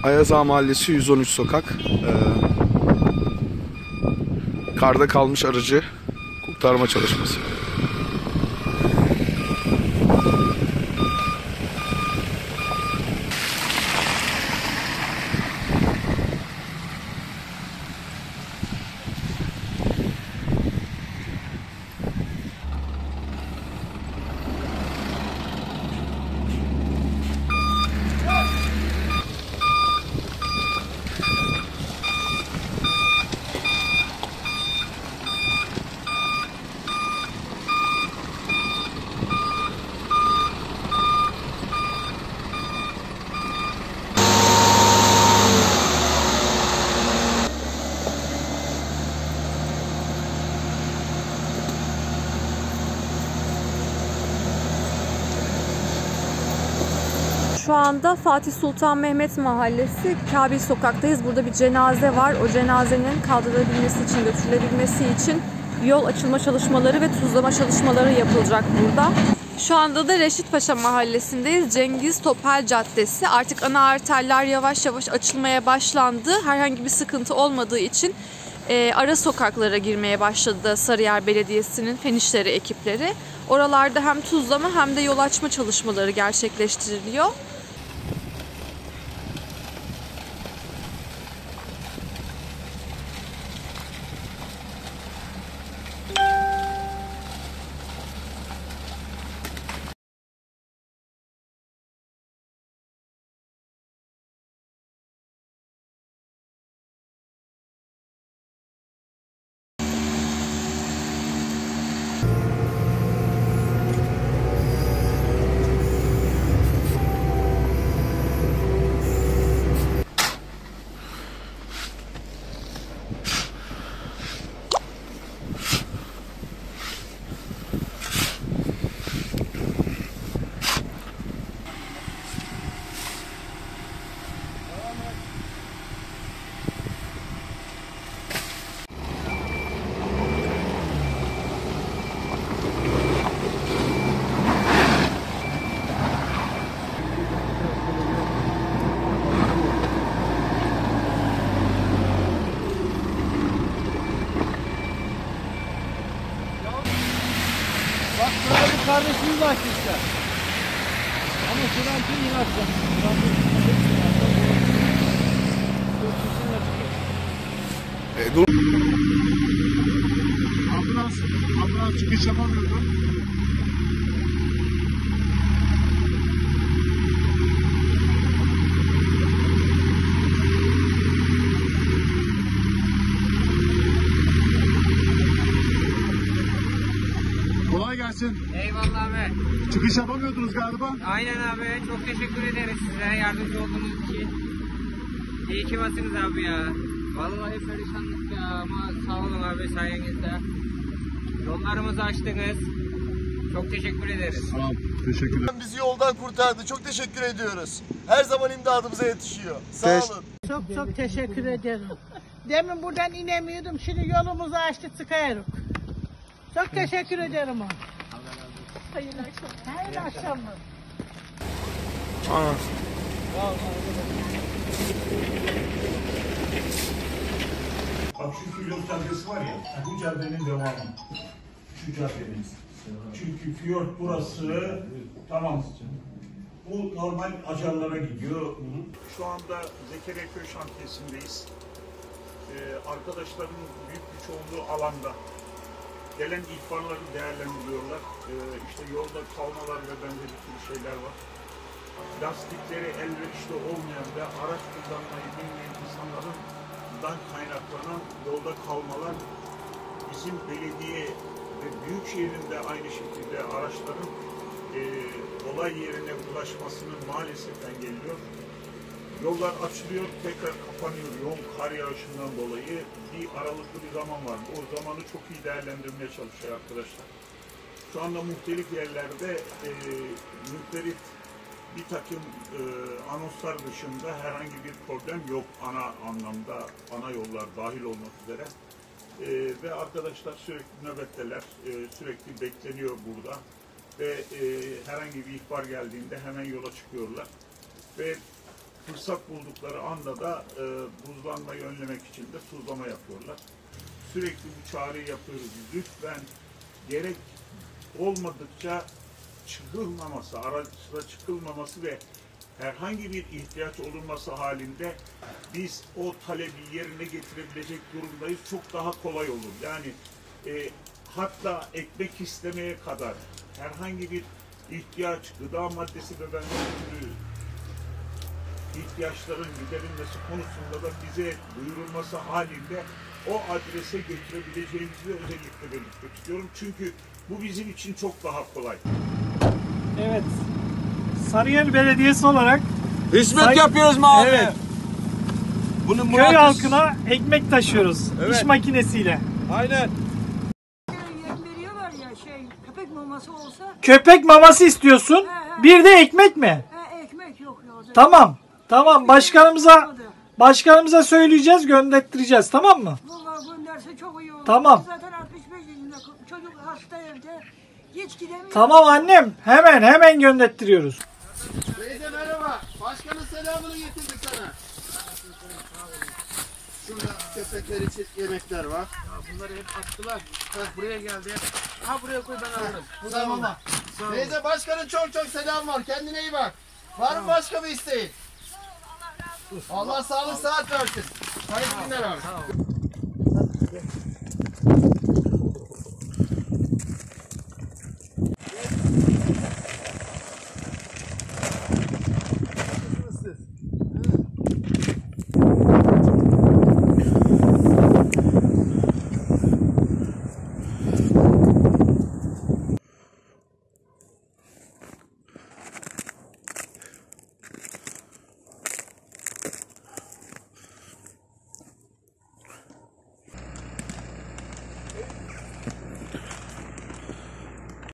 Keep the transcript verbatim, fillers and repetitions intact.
Ayaz Ağa Mahallesi yüz on üç sokak. Ee, karda kalmış aracı kurtarma çalışması. Şu anda Fatih Sultan Mehmet Mahallesi Kabil Sokak'tayız. Burada bir cenaze var. O cenazenin kaldırılabilmesi için, götürülebilmesi için yol açılma çalışmaları ve tuzlama çalışmaları yapılacak burada. Şu anda da Reşit Paşa Mahallesi'ndeyiz. Cengiz Topel Caddesi. Artık ana arterler yavaş yavaş açılmaya başlandı. Herhangi bir sıkıntı olmadığı için e, ara sokaklara girmeye başladı Sarıyer Belediyesi'nin fen işleri ekipleri. Oralarda hem tuzlama hem de yol açma çalışmaları gerçekleştiriliyor. Bak böyle bir kardeşimiz açtı işte. Ama şuradan tüm yine açacağım. E, dur. Ambulans, ambulans çıkış yapamıyordu. Kolay gelsin. Eyvallah abi. Çıkış yapamıyordunuz galiba. Aynen abi. Çok teşekkür ederiz size yardımcı olduğunuz için. İyi ki varsınız abi ya. Vallahi perişanlık ya ama sağ olun abi sayenizde. Yollarımızı açtınız. Çok teşekkür ederiz. Sağ ol. Teşekkür ederim. Bizi yoldan kurtardı. Çok teşekkür ediyoruz. Her zaman imdadımıza yetişiyor. Sağ Teş- olun. Çok çok teşekkür ederim. Demin buradan inemiyordum. Şimdi yolumuzu açtı çıkıyoruz. Çok teşekkür ederim. Hayırlı akşamlar. Hayırlı akşamlar. Aa. Bak şu Fiyort caddesi var ya, bu caddenin devamı. Şu caddenin. Çünkü Fiyort burası, tamam. Bu normal acarlara gidiyor. Şu anda Zekeriya Köy şantiyesindeyiz. Ee, arkadaşların büyük bir çoğunluğu alanda. Gelen ihbarları değerlendiriyorlar. Ee, işte yolda kalmalar ve benzeri türlü şeyler var. Lastikleri elverişli olmayan ve araç kullanmayı bilmeyen insanlardan kaynaklanan yolda kalmalar bizim belediye ve büyükşehirin de aynı şekilde araçların e, olay yerine ulaşmasını maalesef engelliyor. Yollar açılıyor, tekrar kapanıyor yoğun kar yağışından dolayı. Bir aralıklı bir zaman var. O zamanı çok iyi değerlendirmeye çalışıyor arkadaşlar. Şu anda muhtelif yerlerde e, müfterit bir takım e, anonslar dışında herhangi bir problem yok ana anlamda, ana yollar dahil olmak üzere. E, ve arkadaşlar sürekli nöbetteler, e, sürekli bekleniyor burada ve e, herhangi bir ihbar geldiğinde hemen yola çıkıyorlar. Ve fırsat buldukları anda da e, buzlanmayı önlemek için de tuzlama yapıyorlar. Sürekli bu çağrıyı yapıyoruz. Lütfen gerek olmadıkça çıkılmaması, araçla çıkılmaması ve herhangi bir ihtiyaç olunması halinde biz o talebi yerine getirebilecek durumdayız. Çok daha kolay olur. Yani e, hatta ekmek istemeye kadar herhangi bir ihtiyaç, gıda maddesi ve benzeri ihtiyaçların giderilmesi konusunda da bize duyurulması halinde o adrese götürebileceğimizi de özellikle belirtmek istiyorum. Çünkü bu bizim için çok daha kolay. Evet. Sarıyer Belediyesi olarak Hizmet Say- yapıyoruz mahalle. Evet. Bunu köy muhakkak- halkına ekmek taşıyoruz. Evet. İş makinesiyle. Aynen. Veriyorlar ya şey köpek maması olsa Köpek maması istiyorsun. Bir de ekmek mi? ha, ekmek yok ya. Tamam. Tamam. Başkanımıza başkanımıza söyleyeceğiz, gönderttireceğiz. Tamam mı? Vallahi gönderse çok iyi olur. Tamam. Zaten altmış beş yaşında çocuk hasta evde. Hiç gidemiyor. Tamam annem. Hemen hemen gönderttiriyoruz. Teyze merhaba. Başkanın selamını getirdik sana. Şurada köpekler için yemekler var. Bunları hep attılar. Bak buraya geldi. Ha buraya koy ben alırım. Tamam. Teyze başkanın çok çok selam var. Kendine iyi bak. Var mı başka bir isteğin? Allah sağlık saat versin. Hayırlı günler abi.